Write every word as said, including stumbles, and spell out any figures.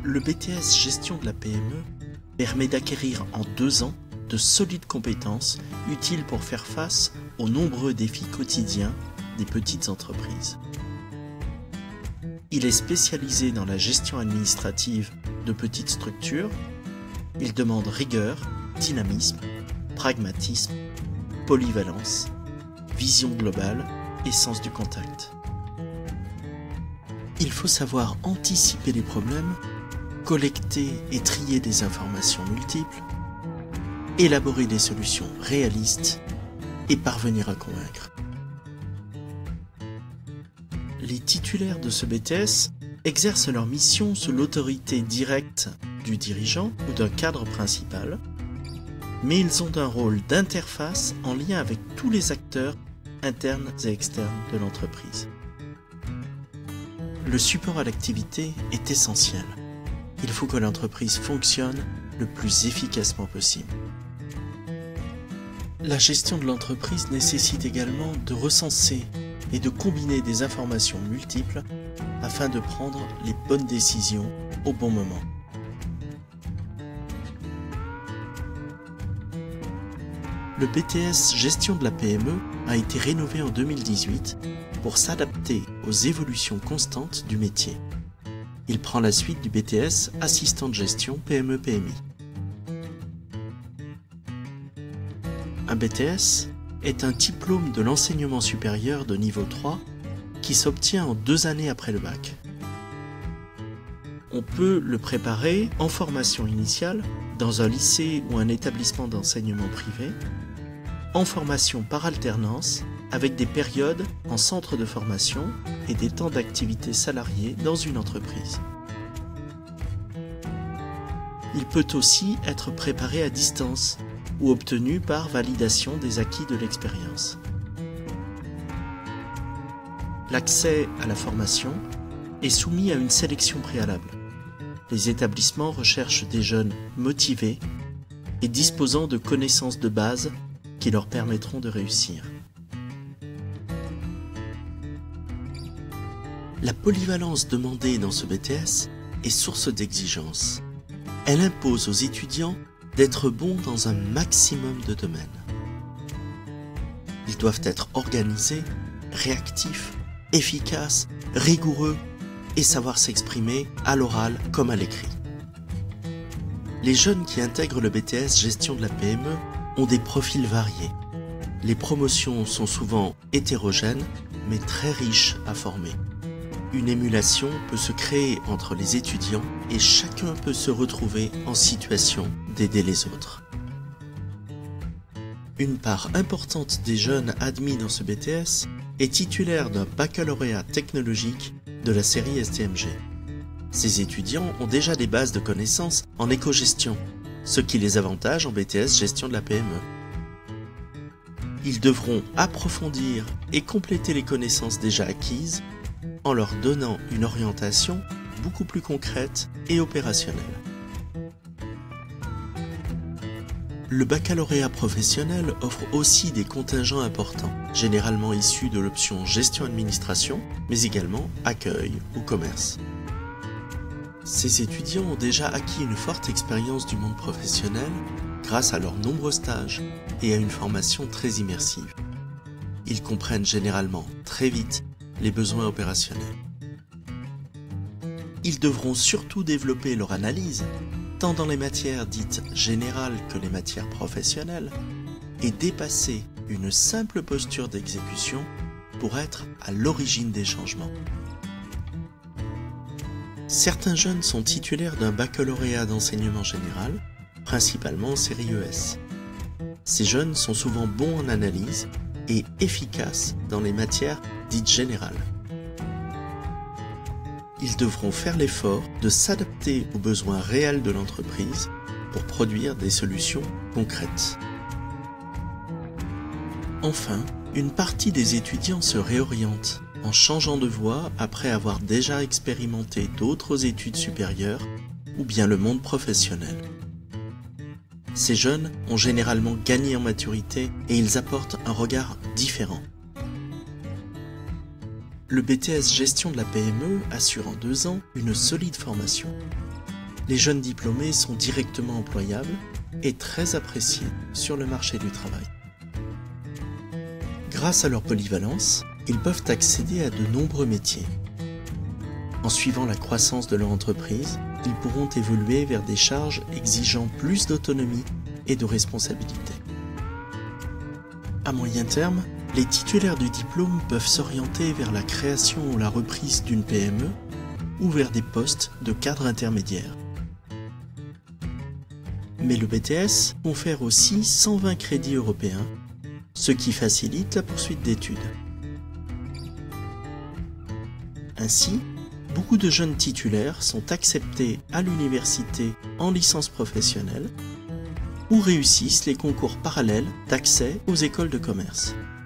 Le B T S Gestion de la P M E permet d'acquérir en deux ans de solides compétences utiles pour faire face aux nombreux défis quotidiens des petites entreprises. Il est spécialisé dans la gestion administrative de petites structures. Il demande rigueur, dynamisme, pragmatisme, polyvalence, vision globale et sens du contact. Il faut savoir anticiper les problèmes, collecter et trier des informations multiples, élaborer des solutions réalistes et parvenir à convaincre. Les titulaires de ce B T S exercent leur mission sous l'autorité directe du dirigeant ou d'un cadre principal, mais ils ont un rôle d'interface en lien avec tous les acteurs internes et externes de l'entreprise. Le support à l'activité est essentiel. Il faut que l'entreprise fonctionne le plus efficacement possible. La gestion de l'entreprise nécessite également de recenser et de combiner des informations multiples afin de prendre les bonnes décisions au bon moment. Le B T S Gestion de la P M E a été rénové en deux mille dix-huit pour s'adapter aux évolutions constantes du métier. Il prend la suite du B T S Assistant de gestion P M E P M I. Un B T S est un diplôme de l'enseignement supérieur de niveau trois qui s'obtient en deux années après le bac. On peut le préparer en formation initiale dans un lycée ou un établissement d'enseignement privé, en formation par alternance avec des périodes en centre de formation et des temps d'activité salariés dans une entreprise. Il peut aussi être préparé à distance ou obtenu par validation des acquis de l'expérience. L'accès à la formation est soumis à une sélection préalable. Les établissements recherchent des jeunes motivés et disposant de connaissances de base qui leur permettront de réussir. La polyvalence demandée dans ce B T S est source d'exigence. Elle impose aux étudiants d'être bons dans un maximum de domaines. Ils doivent être organisés, réactifs, efficaces, rigoureux et savoir s'exprimer à l'oral comme à l'écrit. Les jeunes qui intègrent le B T S Gestion de la P M E ont des profils variés. Les promotions sont souvent hétérogènes mais très riches à former. Une émulation peut se créer entre les étudiants et chacun peut se retrouver en situation d'aider les autres. Une part importante des jeunes admis dans ce B T S est titulaire d'un baccalauréat technologique de la série S T M G. Ces étudiants ont déjà des bases de connaissances en éco-gestion, ce qui les avantage en B T S Gestion de la P M E. Ils devront approfondir et compléter les connaissances déjà acquises en leur donnant une orientation beaucoup plus concrète et opérationnelle. Le baccalauréat professionnel offre aussi des contingents importants, généralement issus de l'option gestion-administration, mais également accueil ou commerce. Ces étudiants ont déjà acquis une forte expérience du monde professionnel grâce à leurs nombreux stages et à une formation très immersive. Ils comprennent généralement très vite les besoins opérationnels. Ils devront surtout développer leur analyse, tant dans les matières dites générales que les matières professionnelles, et dépasser une simple posture d'exécution pour être à l'origine des changements. Certains jeunes sont titulaires d'un baccalauréat d'enseignement général, principalement en série E S. Ces jeunes sont souvent bons en analyse et efficaces dans les matières dites générales. Ils devront faire l'effort de s'adapter aux besoins réels de l'entreprise pour produire des solutions concrètes. Enfin, une partie des étudiants se réoriente en changeant de voie après avoir déjà expérimenté d'autres études supérieures ou bien le monde professionnel. Ces jeunes ont généralement gagné en maturité et ils apportent un regard différent. Le B T S Gestion de la P M E assure en deux ans une solide formation. les jeunes diplômés sont directement employables et très appréciés sur le marché du travail. Grâce à leur polyvalence, ils peuvent accéder à de nombreux métiers. En suivant la croissance de leur entreprise, ils pourront évoluer vers des charges exigeant plus d'autonomie et de responsabilité. À moyen terme, les titulaires du diplôme peuvent s'orienter vers la création ou la reprise d'une P M E ou vers des postes de cadre intermédiaire. Mais le B T S confère aussi cent vingt crédits européens, ce qui facilite la poursuite d'études. Ainsi, beaucoup de jeunes titulaires sont acceptés à l'université en licence professionnelle ou réussissent les concours parallèles d'accès aux écoles de commerce.